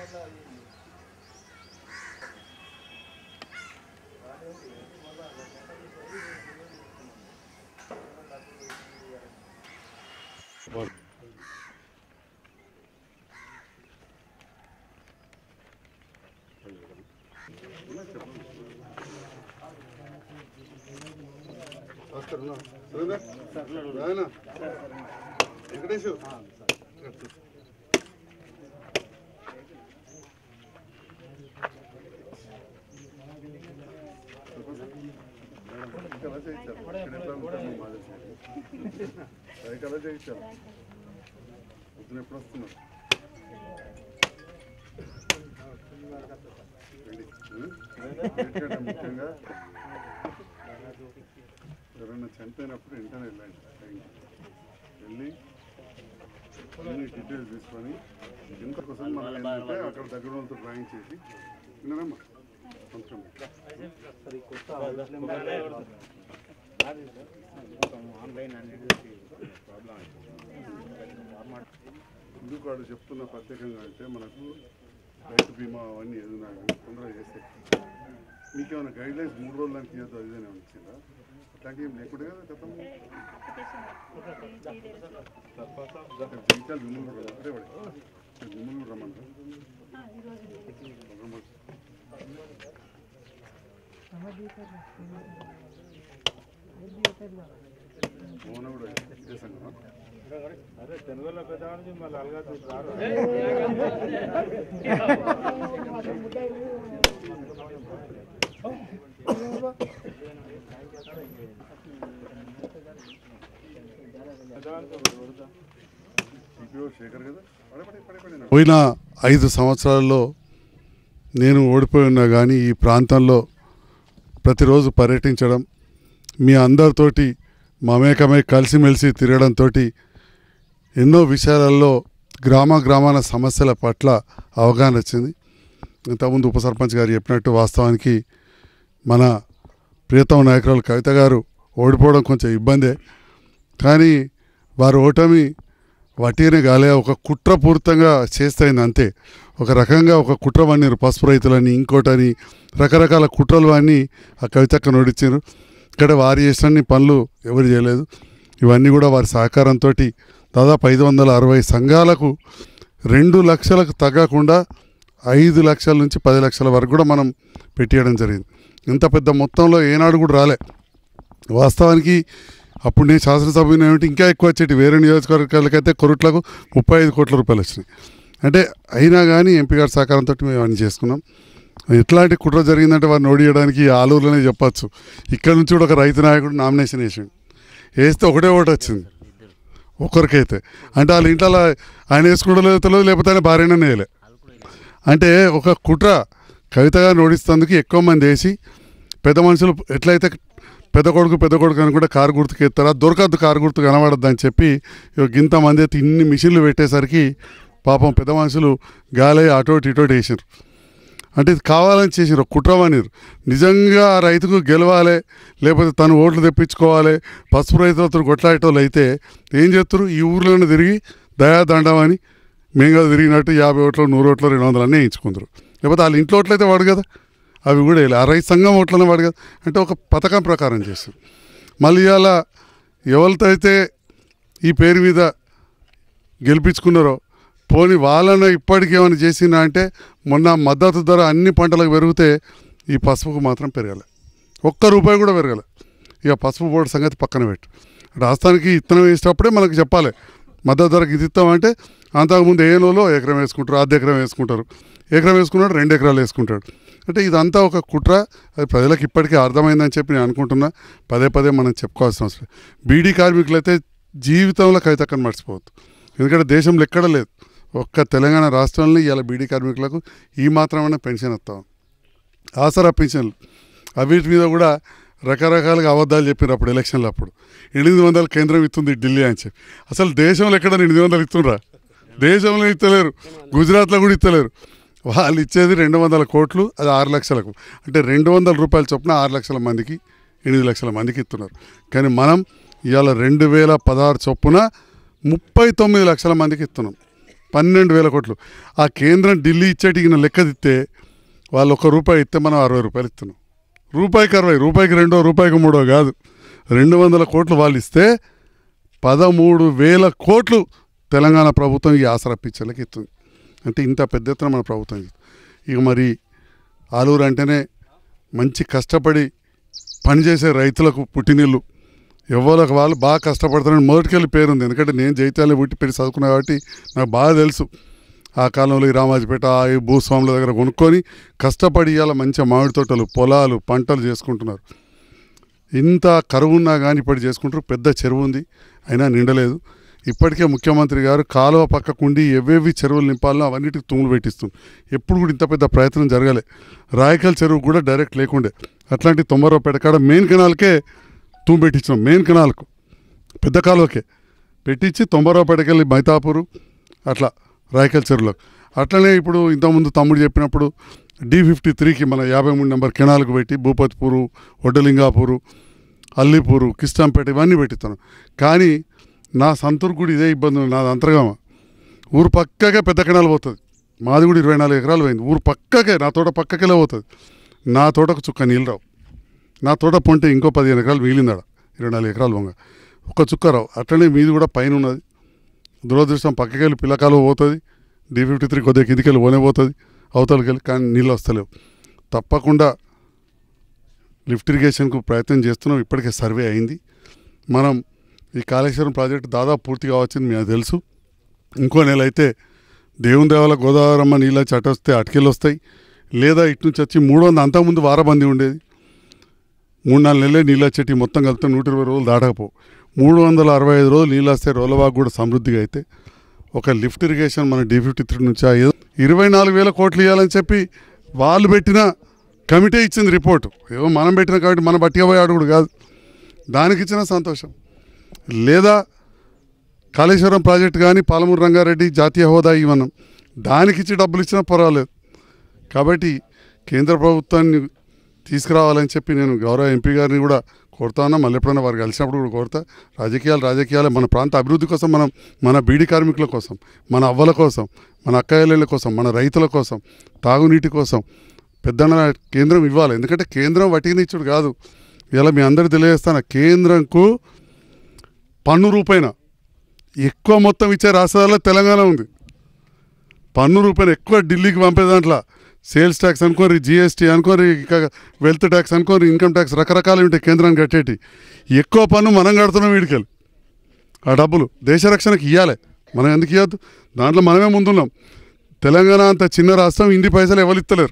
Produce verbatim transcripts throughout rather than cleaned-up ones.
వెంకటేష్ కళ చేయించాలి పొద్దున ఎప్పుడు వస్తున్నారు ముఖ్యంగా ఎవరైనా చనిపోయినప్పుడు వెంటనే వెళ్ళండి వెళ్ళి అన్ని డీటెయిల్స్ తీసుకొని ఇంతకోసం మనం ఏంటంటే అక్కడ దగ్గర వాళ్ళతో డ్రాయింగ్ చేసి విన్నారమ్మా కొంచెం ఎందుకు వాడు చెప్తున్న ప్రత్యేకంగా అంటే మనకు రైతు బీమా అవన్నీ ఏదైనా తొందరగా చేస్తే మీకేమైనా గైడ్ లైన్స్ మూడు రోజులు దానికి తీయద్దు అదేనే వచ్చిందా అట్లాంటివి ఏం లేకుండా కదా గతంలో జైత్యాలు మిమ్మల్ని కూడా అదే పడి మిమ్మల్ని కూడా రమ్మంటారు మోన కూడా చేశాను అరే తెలుగులో పెద్దవాడికి మళ్ళీ అలగా చూస్తారు పోయిన ఐదు సంవత్సరాల్లో నేను ఓడిపోయి ఉన్నా కానీ ఈ ప్రాంతంలో ప్రతిరోజు పర్యటించడం మీ అందరితోటి మమేకమై కలిసిమెలిసి తిరగడంతో ఎన్నో విషయాలలో గ్రామ గ్రామాల సమస్యల పట్ల అవగాహన వచ్చింది. ఇంతకుముందు ఉప సర్పంచ్ గారు చెప్పినట్టు వాస్తవానికి మన ప్రియతమ నాయకురాలు కవిత గారు ఓడిపోవడం కొంచెం ఇబ్బందే, కానీ వారు ఓటమి వటీనే కాలే ఒక కుట్రపూరితంగా చేస్తాయింది అంతే. ఒక రకంగా ఒక కుట్ర పన్నీరు పసుపు రైతులని ఇంకోటని రకరకాల కుట్రలు అన్నీ ఆ కవితక్క నోడిచ్చారు. ఇక్కడ వారు చేసిన పనులు ఎవరు చేయలేదు. ఇవన్నీ కూడా వారి సహకారంతో దాదాపు ఐదు వందల అరవై సంఘాలకు రెండు లక్షలకు తగ్గకుండా ఐదు లక్షల నుంచి పది లక్షల వరకు కూడా మనం పెట్టేయడం జరిగింది. ఇంత పెద్ద మొత్తంలో ఏనాడు కూడా రాలే. వాస్తవానికి అప్పుడు నేను శాసనసభ్యుని ఏమిటి ఇంకా ఎక్కువ వచ్చేటి వేరే నియోజకవర్గాలకైతే కొరుట్లకు ముప్పై ఐదు కోట్ల రూపాయలు వచ్చినాయి. అంటే అయినా కానీ ఎంపీ గారి సహకారంతో మేము అన్నీ చేసుకున్నాం. ఎట్లాంటి కుట్ర జరిగిందంటే వారిని ఓడియడానికి ఆలూరులోనే చెప్పచ్చు. ఇక్కడ నుంచి కూడా ఒక రైతు నాయకుడు నామినేషన్ వేసాడు, వేస్తే ఒకటే ఓటు వచ్చింది ఒకరికైతే. అంటే వాళ్ళ ఇంట్లో ఆయన వేసుకుంటూ తెలియదు, లేకపోతే ఆయన భార్యనే వేయలే. అంటే ఒక కుట్ర కవిత గారిని ఓడిస్తేందుకు ఎక్కువ మంది వేసి పెద్ద మనుషులు ఎట్లయితే పెద్ద కొడుకు పెద్ద కొడుకు అని కూడా కారు గుర్తుకు ఎత్తారా, దొరకద్దు కారు గుర్తు కనబడద్దు అని చెప్పి ఇంతమంది అయితే ఇన్ని మిషన్లు పెట్టేసరికి పాపం పెద్ద మనుషులు గాలి అటోటి ఇటోటి వేసారు. అంటే ఇది కావాలని చేసారు, కుట్రమనిరు. నిజంగా ఆ రైతుకు గెలవాలి, లేకపోతే తను ఓట్లు తెప్పించుకోవాలి, పసుపు రైతులతో కొట్లాడేటోళ్ళు అయితే ఏం చేస్తారు, ఈ ఊర్లోనే తిరిగి దయాదండం అని మేంగా తిరిగినట్టు యాభై ఓట్లు నూరు ఓట్లు రెండు వందలు అన్నీ వేయించుకుంటారు. లేకపోతే వాళ్ళ ఇంట్లో ఓట్లు అయితే వాడు కదా, అవి కూడా వేయాలి. ఆ రైతు సంఘం ఓట్లనే వాడు కదా. అంటే ఒక పథకం ప్రకారం చేస్తారు. మళ్ళీ ఇవాళ ఎవరితో అయితే ఈ పేరు మీద గెలిపించుకున్నారో పోనీ వాళ్ళను ఇప్పటికి ఏమైనా చేసినా అంటే మొన్న మద్దతు ధర అన్ని పంటలకు పెరిగితే ఈ పసుపుకు మాత్రం పెరగాలి, ఒక్క రూపాయి కూడా పెరగాలి. ఇక పసుపు బోర్డు సంగతి పక్కన పెట్టు. రాష్ట్రానికి ఇత్తనం వేసేటప్పుడే మనకు చెప్పాలి మద్దతు ధరకు ఇది ఇస్తామంటే. అంతకుముందు ఏనోలో ఎకరం వేసుకుంటారు, అర్ధ ఎకరం వేసుకుంటారు, ఎకరం వేసుకున్నాడు రెండు ఎకరాలు వేసుకుంటాడు. అంటే ఇదంతా ఒక కుట్ర. అది ప్రజలకు ఇప్పటికీ అర్థమైందని చెప్పి నేను అనుకుంటున్నా. పదే పదే మనం చెప్పుకోవాల్సిన అవసరం. బీడీ కార్మికులు అయితే జీవితంలో కవితక్కని మర్చిపోవద్దు. ఎందుకంటే దేశంలో ఎక్కడ లేదు, ఒక్క తెలంగాణ రాష్ట్రంలో ఇవాళ బీడీ కార్మికులకు ఈ మాత్రమే పెన్షన్ వస్తాం, ఆసరా పెన్షన్లు. అవిటి మీద కూడా రకరకాలుగా అబద్ధాలు చెప్పారు అప్పుడు ఎలక్షన్లు. అప్పుడు ఎనిమిది వందలు కేంద్రం ఇస్తుంది ఢిల్లీ అని చెప్పి. అసలు దేశంలో ఎక్కడ ఎనిమిది వందలు ఇస్తుండ్రా? దేశంలో ఇస్తలేరు, గుజరాత్లో కూడా ఇస్తలేరు. వాళ్ళు ఇచ్చేది రెండు వందల కోట్లు, అది ఆరు లక్షలకు. అంటే రెండు వందల రూపాయల చొప్పున ఆరు లక్షల మందికి ఎనిమిది లక్షల మందికి ఇస్తున్నారు. కానీ మనం ఇవాళ రెండు వేల పదహారు చొప్పున ముప్పై తొమ్మిది లక్షల మందికి ఇస్తున్నాం. పన్నెండు వేల కోట్లు. ఆ కేంద్రం ఢిల్లీ ఇచ్చేటికి లెక్క తిస్తే వాళ్ళు ఒక్క రూపాయి ఇస్తే మనం అరవై రూపాయలు ఇస్తున్నాం. రూపాయికి అరవై, రూపాయికి రెండో, రూపాయికి మూడో కాదు, రెండు వందల కోట్లు వాళ్ళు ఇస్తే పదమూడు వేల కోట్లు తెలంగాణ ప్రభుత్వం ఈ ఆసరా పిచ్చర్లకి ఇస్తుంది. అంటే ఇంత పెద్ద ఎత్తున మన ప్రభుత్వం. ఇక మరి ఆలూరు అంటేనే మంచి కష్టపడి పనిచేసే రైతులకు పుట్టినీళ్ళు, ఎవరికి వాళ్ళు బాగా కష్టపడతారని మొదటికెళ్ళి పేరుంది. ఎందుకంటే నేను జైత్యాలు పుట్టి పెట్టి చదువుకున్నా కాబట్టి నాకు బాగా తెలుసు. ఆ కాలంలో ఈ రామాజపేట ఈ భూస్వాముల దగ్గర కొనుక్కొని కష్టపడి ఇవాళ మంచిగా మామిడి తోటలు, పొలాలు, పంటలు చేసుకుంటున్నారు. ఇంత కరువు ఉన్నా కానీ ఇప్పటి చేసుకుంటారు. పెద్ద చెరువు ఉంది, అయినా నిండలేదు. ఇప్పటికే ముఖ్యమంత్రి గారు కాలువ పక్కకుండి ఎవేవి చెరువులు నింపాలో అవన్నిటికి తుమ్ములు పెట్టిస్తుంది. ఎప్పుడు కూడా ఇంత పెద్ద ప్రయత్నం జరగలే. రాయకల్ చెరువు కూడా డైరెక్ట్ లేకుండే, అట్లాంటి తొంభరపేట కాడ మెయిన్ కెనాల్కే తూము పెట్టించినాం. మెయిన్ కెనాల్కు పెద్ద కాలువకే పెట్టించి తొంభరపేటకి వెళ్ళి మైతాపూరు అట్లా రాయకల్ చెరువులకు. అట్లనే ఇప్పుడు ఇంతకుముందు తమ్ముడు చెప్పినప్పుడు డి ఫిఫ్టీ త్రీకి మన యాభై మూడు నెంబర్ కెనాల్కు పెట్టి భూపతిపూరు, వడ్డలింగాపూరు, అల్లిపూరు, కిష్టంపేట ఇవన్నీ పెట్టిస్తాను. కానీ నా సంతూరు కూడా ఇదే ఇబ్బంది. నాది అంతర్గామ, ఊరు పక్కకే పెద్ద కెనాల్ పోతుంది. మాది కూడా ఇరవై నాలుగు ఎకరాలు పోయింది. ఊరు పక్కకే, నా తోట పక్కకెళ్ళే పోతుంది. నా తోటకు చుక్క నీళ్ళు రావు. నా తోట పొంటే ఇంకో పదిహేను ఎకరాలు మిగిలిందాడ, ఇరవై నాలుగు ఎకరాలు వంగ ఒక్క చుక్క రావు. అట్లనే మీది కూడా పైన ఉన్నది. దురదృష్టం పక్కకెళ్ళి పిల్లకాలు పోతుంది. డి ఫిఫ్టీ త్రీ కొద్దిగా కిందికెళ్ళి పోనే పోతుంది అవతలకి వెళ్ళి, కానీ నీళ్ళు వస్తలేవు. తప్పకుండా లిఫ్ట్ ఇరిగేషన్కు ప్రయత్నం చేస్తున్నాం. ఇప్పటికే సర్వే అయింది. మనం ఈ కాళేశ్వరం ప్రాజెక్టు దాదాపు పూర్తి కావచ్చింది మీకు తెలుసు. ఇంకో నెల అయితే దేవుని దేవాల గోదావరమ్మ నీళ్ళ చట వస్తే అటుకెళ్ళి వస్తాయి. లేదా ఇటు నుంచి వచ్చి మూడు వందల అంతకుముందు వారబంది ఉండేది, మూడు నాలుగు నెలలే నీళ్ళు వచ్చేటి మొత్తం కలిపితే నూట ఇరవై రోజులు దాటకపో మూడు వందల అరవై ఐదు రోజులు నీళ్ళు వస్తే రోలవాకు కూడా సమృద్ధిగా అయితే ఒక లిఫ్ట్ ఇరిగేషన్ మన డి ఫిఫ్టీ త్రీ నుంచి ఇరవై నాలుగు వేల కోట్లు ఇవ్వాలని చెప్పి వాళ్ళు పెట్టిన కమిటీ ఇచ్చింది రిపోర్టు. ఏవో మనం పెట్టిన కాబట్టి మనం బట్టిగా పోయాడు కూడా కాదు, దానికి ఇచ్చిన సంతోషం. లేదా కాళేశ్వరం ప్రాజెక్టు కానీ పాలమూరు రంగారెడ్డి జాతీయ హోదా ఇవ్వనం, దానికి ఇచ్చి డబ్బులు ఇచ్చినా పర్వాలేదు. కాబట్టి కేంద్ర ప్రభుత్వాన్ని తీసుకురావాలని చెప్పి నేను గౌరవ ఎంపీ గారిని కూడా కోరుతా ఉన్నా. మళ్ళీ ఎప్పుడైనా వారు కలిసినప్పుడు కూడా కోరుతా. రాజకీయాలు రాజకీయాలు మన ప్రాంత అభివృద్ధి కోసం, మనం మన బీడీ కార్మికుల కోసం, మన అవ్వల కోసం, మన అక్కయ్యల కోసం, మన రైతుల కోసం, తాగునీటి కోసం పెద్దన్న కేంద్రం ఇవ్వాలి. ఎందుకంటే కేంద్రం వటికినిచ్చుడు కాదు. ఇలా మీ అందరూ తెలియజేస్తాను, కేంద్రంకు పన్ను రూపాయన ఎక్కువ మొత్తం ఇచ్చే రాష్ట్రాల్లో తెలంగాణ ఉంది. పన్ను రూపాయన ఎక్కువ ఢిల్లీకి పంపే దాంట్లో సేల్స్ ట్యాక్స్ అనుకోని, జిఎస్టీ అనుకోని, వెల్త్ ట్యాక్స్ అనుకోని, ఇన్కమ్ ట్యాక్స్ రకరకాలు ఉంటాయి కేంద్రానికి కట్టేటి. ఎక్కువ పన్ను మనం కడుతున్నాం వీడికెళ్ళి. ఆ డబ్బులు దేశ రక్షణకి ఇవ్వాలి, మనం ఎందుకు ఇవ్వద్దు? దాంట్లో మనమే ముందున్నాం. తెలంగాణ అంత చిన్న రాష్ట్రం, ఇన్ని పైసలు ఎవరు ఇస్తలేరు.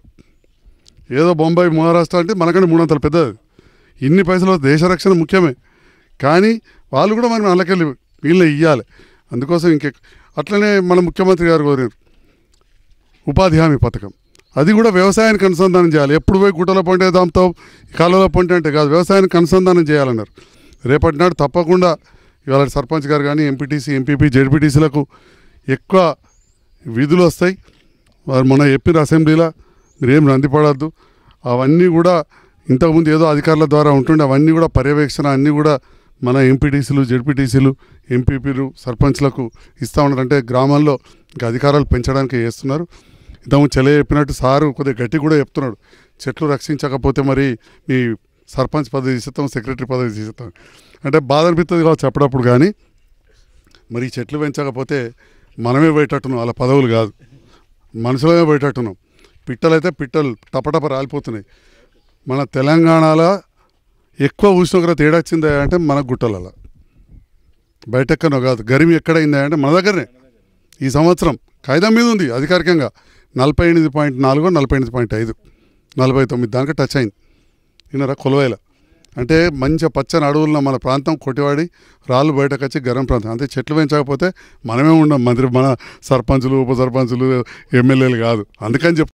ఏదో బొంబాయి మహారాష్ట్ర అంటే మనకంటే మూడంతలు పెద్దది. ఇన్ని పైసలు దేశ రక్షణ ముఖ్యమే, కానీ వాళ్ళు కూడా మనం అల్లకెళ్ళి వీళ్ళని ఇవ్వాలి. అందుకోసం ఇంకె అట్లనే మన ముఖ్యమంత్రి గారు కోరారు ఉపాధి హామీ పథకం. అది కూడా వ్యవసాయానికి అనుసంధానం చేయాలి. ఎప్పుడు పోయి గుట్టల పంటే దాంతో కాలువల పంటే అంటే కాదు, వ్యవసాయానికి అనుసంధానం చేయాలన్నారు. రేపటి నాడు తప్పకుండా ఇవాళ సర్పంచ్ గారు కానీ ఎంపీటీసీ, ఎంపీపీ, జెడ్పీటీసీలకు ఎక్కువ విధులు వస్తాయి. వారు మొన్న చెప్పిన అసెంబ్లీలో మీరేం రందిపడద్దు, అవన్నీ కూడా ఇంతకుముందు ఏదో అధికారుల ద్వారా ఉంటుండే, అవన్నీ కూడా పర్యవేక్షణ అన్నీ కూడా మన ఎంపీటీసీలు, జెడ్పీటీసీలు, ఎంపీపీలు, సర్పంచ్లకు ఇస్తూ ఉన్నారు. అంటే గ్రామాల్లో ఇంకా అధికారాలు పెంచడానికి చేస్తున్నారు. ఇంతకు చెలే చెప్పినట్టు సారు కొద్దిగా గట్టి కూడా చెప్తున్నాడు, చెట్లు రక్షించకపోతే మరి మీ సర్పంచ్ పదవి తీసేస్తాం, సెక్రటరీ పదవి తీసేస్తాం. అంటే బాధ అనిపిస్తుంది కావచ్చు అప్పుడప్పుడు, కానీ మరి చెట్లు పెంచకపోతే మనమే పోయేటట్టున్నాం, అలా పదవులు కాదు, మనుషులమే పోయేటట్టున్నాం. పిట్టలు అయితే పిట్టలు టపటప రాలిపోతున్నాయి. మన తెలంగాణలో ఎక్కువ ఉష్ణోగ్రత ఏడొచ్చిందా అంటే మన గుట్టలలో, బయటెక్కనో కాదు. గరిమి ఎక్కడైందా అంటే మన దగ్గరనే. ఈ సంవత్సరం కాగితం మీద ఉంది అధికారికంగా నలభై ఎనిమిది పాయింట్ నాలుగు నలభై ఎనిమిది పాయింట్ ఐదు నలభై తొమ్మిది దానికి టచ్ అయింది. విన్నారా కొలువైల. అంటే మంచి పచ్చని అడవుల్లో మన ప్రాంతం కొట్టివాడి రాళ్ళు బయటకు వచ్చి గరం ప్రాంతం. అంతే చెట్లు పెంచకపోతే మనమే ఉండం మంత్రి, మన సర్పంచులు, ఉప సర్పంచులు, ఎమ్మెల్యేలు కాదు. అందుకని చెప్